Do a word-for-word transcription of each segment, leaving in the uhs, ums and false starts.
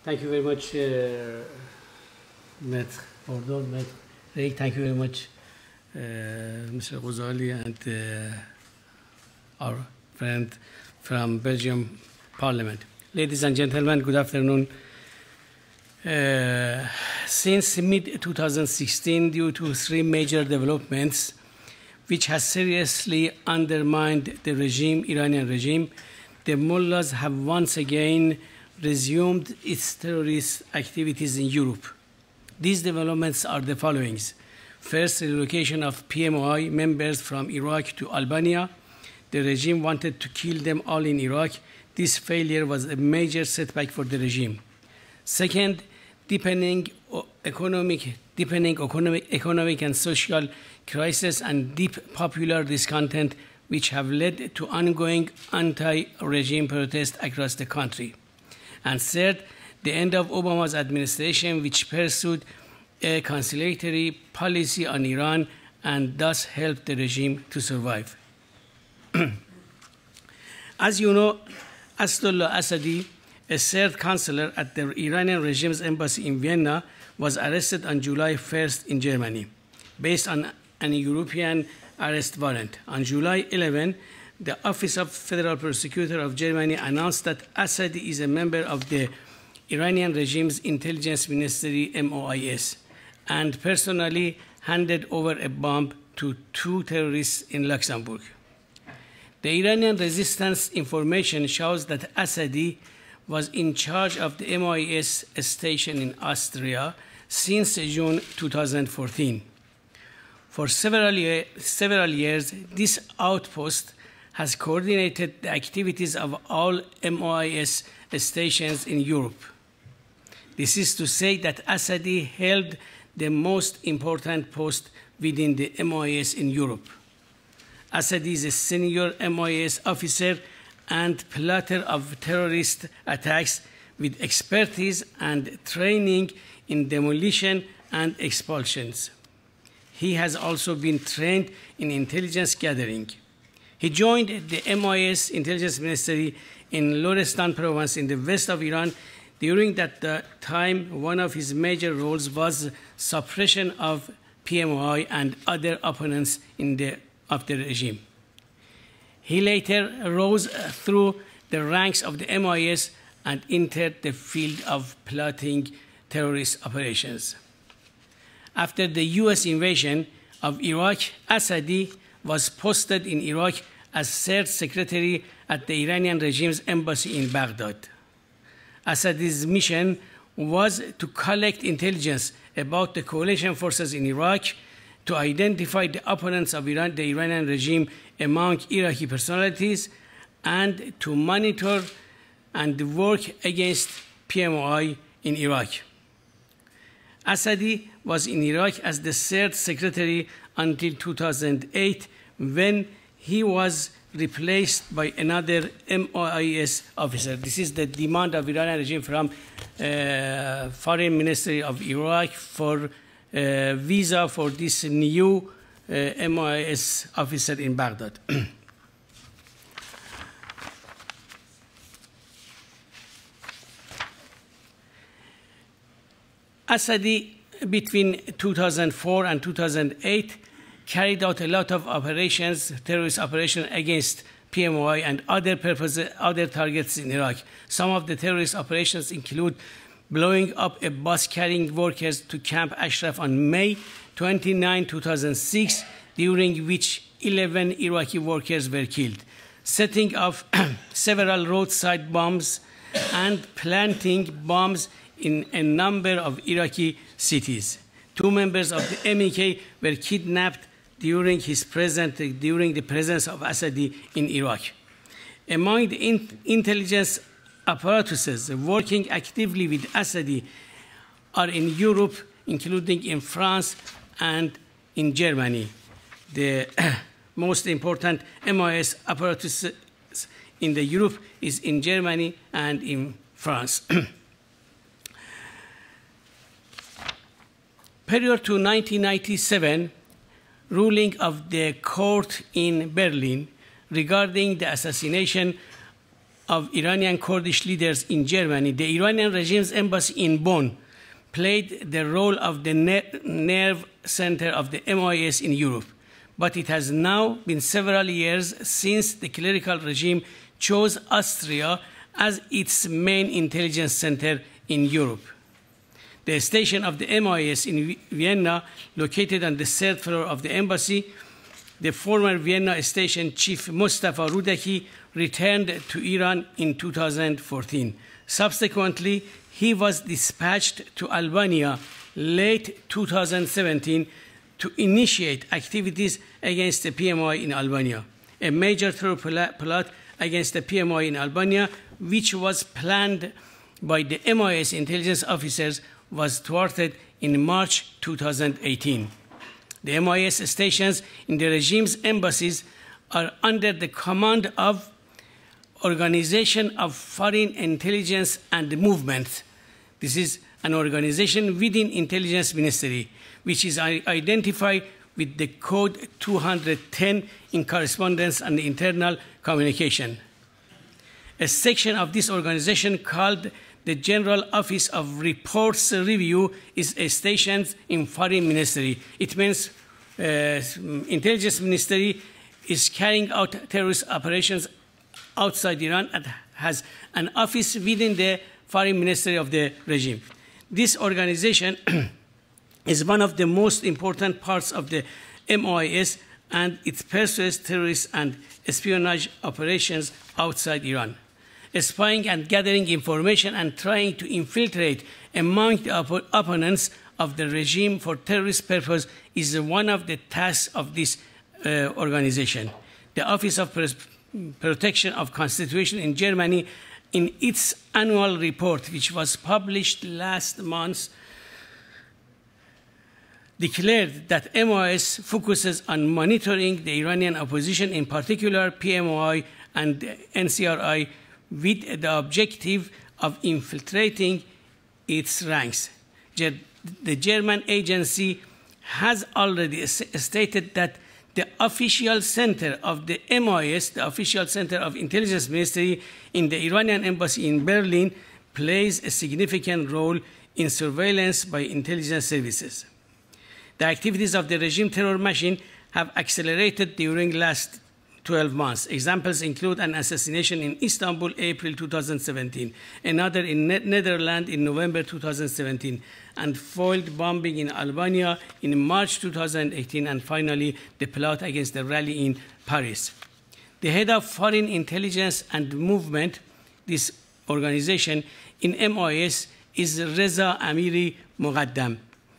Thank you very much, uh, Maître Ordon, Maître Ray. Thank you very much, uh, Mister Ghazali, and uh, our friend from Belgium Parliament. Ladies and gentlemen, good afternoon. Uh, since mid twenty sixteen, due to three major developments, which has seriously undermined the regime, Iranian regime, the mullahs have once again resumed its terrorist activities in Europe. These developments are the following. First, relocation of P M O I members from Iraq to Albania. The regime wanted to kill them all in Iraq. This failure was a major setback for the regime. Second, deepening economic, deepening economic, economic and social crisis and deep popular discontent, which have led to ongoing anti-regime protests across the country. And third, the end of Obama's administration, which pursued a conciliatory policy on Iran and thus helped the regime to survive. As you know, Asdullah Assadi, a third counselor at the Iranian regime's embassy in Vienna, was arrested on July first in Germany, based on an European arrest warrant. On July eleventh, the Office of Federal Prosecutor of Germany announced that Assadi is a member of the Iranian regime's intelligence ministry, M O I S, and personally handed over a bomb to two terrorists in Luxembourg. The Iranian resistance information shows that Assadi was in charge of the M O I S station in Austria since June two thousand fourteen. For several, year, several years, this outpost has coordinated the activities of all M O I S stations in Europe. This is to say that Assadi held the most important post within the M O I S in Europe. Assadi is a senior M O I S officer and plotter of terrorist attacks with expertise and training in demolition and expulsions. He has also been trained in intelligence gathering. He joined the M O I S intelligence ministry in Lorestan province in the west of Iran. During that uh, time, one of his major roles was suppression of P M O I and other opponents in the, of the regime. He later rose through the ranks of the M O I S and entered the field of plotting terrorist operations. After the U S invasion of Iraq, Assadi was posted in Iraq as third secretary at the Iranian regime's embassy in Baghdad. Assadi's mission was to collect intelligence about the coalition forces in Iraq, to identify the opponents of Iran, the Iranian regime among Iraqi personalities, and to monitor and work against P M O I in Iraq. Assadi was in Iraq as the third secretary until two thousand eight, when he was replaced by another M O I S officer. This is the demand of Iranian regime from uh, Foreign Ministry of Iraq for uh, visa for this new uh, M O I S officer in Baghdad. Assadi, between two thousand four and two thousand eight, carried out a lot of operations, terrorist operations against P M O I and other purposes, other targets in Iraq. Some of the terrorist operations include blowing up a bus carrying workers to Camp Ashraf on May twenty-ninth, two thousand six, during which eleven Iraqi workers were killed, setting off several roadside bombs and planting bombs in a number of Iraqi cities. Two members of the M E K were kidnapped during his present, during the presence of Assadi in Iraq. Among the in intelligence apparatuses working actively with Assadi are in Europe, including in France and in Germany. The most important M O I S apparatus in the Europe is in Germany and in France. Prior to nineteen ninety-seven, ruling of the court in Berlin regarding the assassination of Iranian Kurdish leaders in Germany, the Iranian regime's embassy in Bonn played the role of the nerve center of the M I S in Europe. But it has now been several years since the clerical regime chose Austria as its main intelligence center in Europe. The station of the M I S in Vienna, located on the third floor of the embassy, the former Vienna station chief Mustafa Rudaki returned to Iran in two thousand fourteen. Subsequently, he was dispatched to Albania late two thousand seventeen to initiate activities against the P M I in Albania. A major terror plot against the P M I in Albania, which was planned by the M I S intelligence officers, was thwarted in March two thousand eighteen. The M I S stations in the regime's embassies are under the command of Organization of Foreign Intelligence and Movement. This is an organization within Intelligence Ministry, which is identified with the code two hundred ten in correspondence and internal communication. A section of this organization called the General Office of Reports Review is stationed in Foreign Ministry. It means uh, Intelligence Ministry is carrying out terrorist operations outside Iran and has an office within the Foreign Ministry of the regime. This organization is one of the most important parts of the M I S, and it pursues terrorist and espionage operations outside Iran. Spying and gathering information and trying to infiltrate among the op opponents of the regime for terrorist purpose is one of the tasks of this uh, organization. The Office of Protection of Constitution in Germany, in its annual report, which was published last month, declared that M I S focuses on monitoring the Iranian opposition, in particular P M I and N C R I, with the objective of infiltrating its ranks. The German agency has already stated that the official center of the M I S, the official center of Intelligence Ministry in the Iranian embassy in Berlin, plays a significant role in surveillance by intelligence services. The activities of the regime terror machine have accelerated during the last twelve months. Examples include an assassination in Istanbul, April two thousand seventeen, another in ne Netherlands in November two thousand seventeen, and foiled bombing in Albania in March two thousand eighteen, and finally the plot against the rally in Paris. The head of Foreign Intelligence and Movement, this organization in M I S, is Reza Amiri Muqaddam.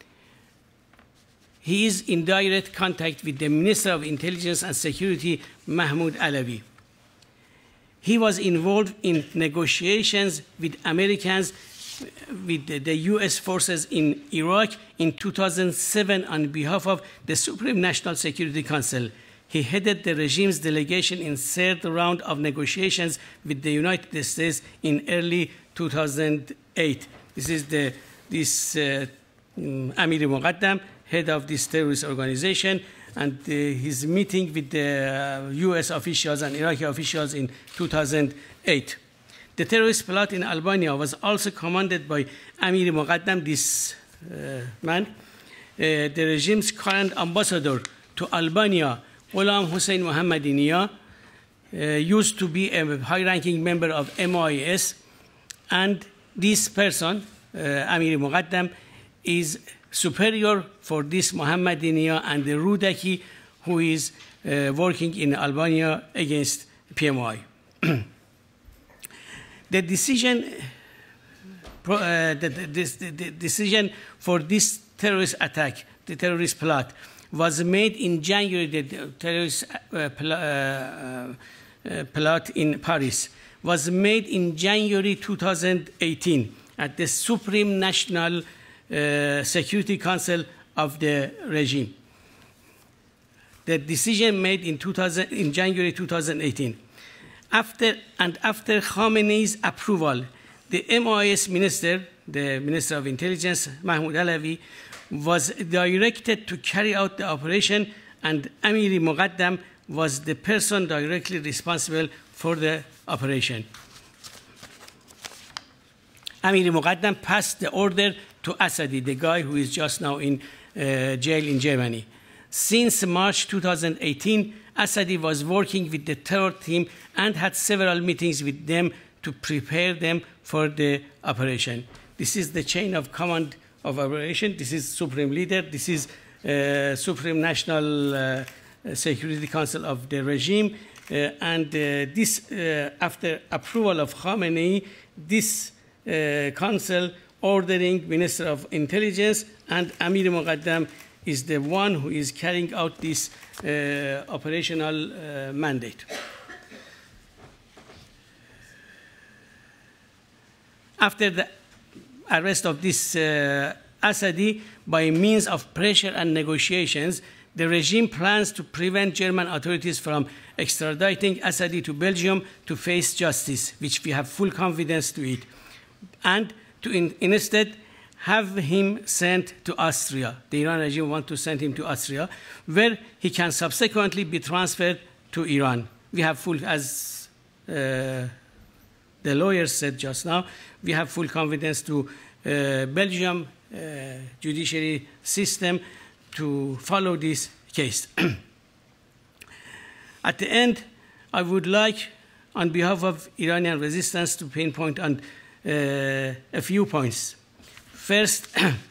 He is in direct contact with the Minister of Intelligence and Security, Mahmoud Alawi. He was involved in negotiations with Americans, with the U S forces in Iraq in two thousand seven on behalf of the Supreme National Security Council. He headed the regime's delegation in the third round of negotiations with the United States in early two thousand eight. This is the, this uh, Amiri Muqaddam, head of this terrorist organization, and uh, his meeting with the uh, U S officials and Iraqi officials in two thousand eight. The terrorist plot in Albania was also commanded by Amiri Muqaddam, this uh, man. Uh, the regime's current ambassador to Albania, Ghulam Hossein Mohammad, uh, used to be a high-ranking member of M I S, and this person, uh, Amiri Muqaddam, is superior for this Mohammadinia and the Rudaki, who is uh, working in Albania against P M I. The decision, uh, the, the, the, the decision for this terrorist attack, the terrorist plot, was made in January. The terrorist uh, pl uh, uh, plot in Paris was made in January two thousand eighteen at the Supreme National uh, Security Council of the regime. The decision made in, two thousand, in January two thousand eighteen. After, and after Khamenei's approval, the M I S minister, the Minister of Intelligence, Mahmoud Alawi, was directed to carry out the operation, and Amiri Muqaddam was the person directly responsible for the operation. Amir Muqaddam passed the order to Assadi, the guy who is just now in uh, jail in Germany. Since March two thousand eighteen, Assadi was working with the terror team and had several meetings with them to prepare them for the operation. This is the chain of command of operation. This is Supreme Leader. This is uh, Supreme National uh, Security Council of the regime. Uh, and uh, this, uh, after approval of Khamenei, this uh, council ordering Minister of Intelligence, and Amir Muqaddam is the one who is carrying out this uh, operational uh, mandate. After the arrest of this uh, Assadi, by means of pressure and negotiations, the regime plans to prevent German authorities from extraditing Assadi to Belgium to face justice, which we have full confidence to it, and to in, instead have him sent to Austria. The Iran regime wants to send him to Austria, where he can subsequently be transferred to Iran. We have full, as uh, the lawyers said just now, we have full confidence to uh, Belgium uh, judiciary system to follow this case. At the end, I would like, on behalf of Iranian resistance, to pinpoint on uh, a few points. First,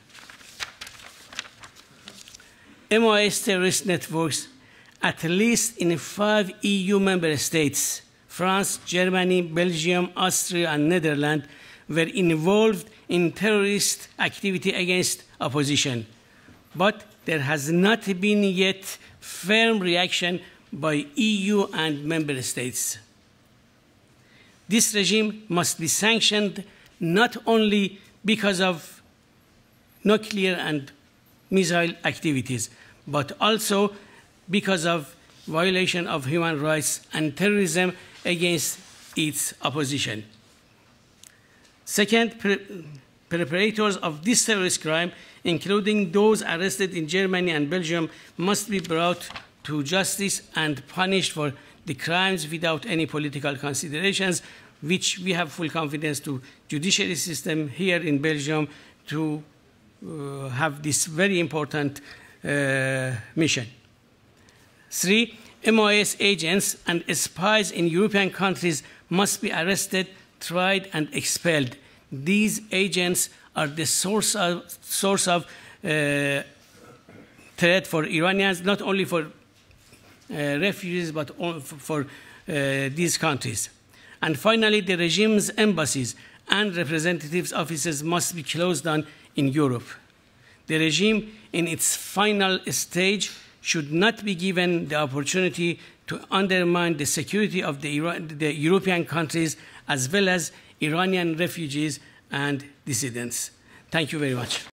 M I S terrorist networks, at least in five E U member states, France, Germany, Belgium, Austria, and Netherlands, were involved in terrorist activity against opposition. But there has not been yet firm reaction by E U and member states. This regime must be sanctioned not only because of nuclear and missile activities, but also because of violation of human rights and terrorism against its opposition. Second, pre preparators of this terrorist crime, including those arrested in Germany and Belgium, must be brought to justice and punished for the crimes without any political considerations, which we have full confidence to judiciary system here in Belgium to uh, have this very important uh, mission. Three, M I S agents and spies in European countries must be arrested, tried, and expelled. These agents are the source of, source of uh, threat for Iranians, not only for uh, refugees, but for, for uh, these countries. And finally, the regime's embassies and representatives' offices must be closed down in Europe. The regime, in its final stage, should not be given the opportunity to undermine the security of the, Iran, the European countries, as well as Iranian refugees and dissidents. Thank you very much.